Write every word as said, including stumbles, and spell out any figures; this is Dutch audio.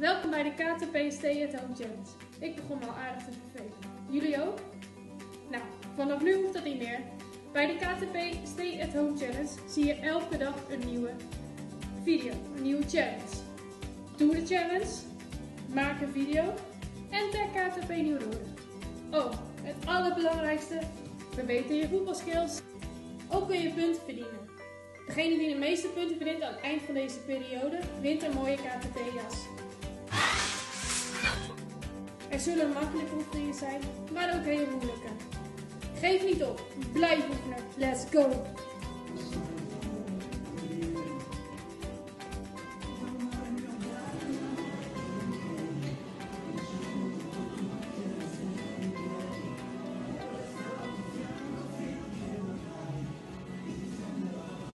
Welkom bij de K T P Stay at Home Challenge. Ik begon me al aardig te vervelen. Jullie ook? Nou, vanaf nu hoeft dat niet meer. Bij de K T P Stay at Home Challenge zie je elke dag een nieuwe video, een nieuwe challenge. Doe de challenge, maak een video en tag K T P Nieuw-Rode. Oh, het allerbelangrijkste, verbeter je voetbalskills. Ook kun je punten verdienen. Degene die de meeste punten verdient aan het eind van deze periode, wint een mooie K T P-jas. Er zullen makkelijke oefeningen zijn, maar ook heel moeilijke. Geef niet op, blijf oefenen, let's go!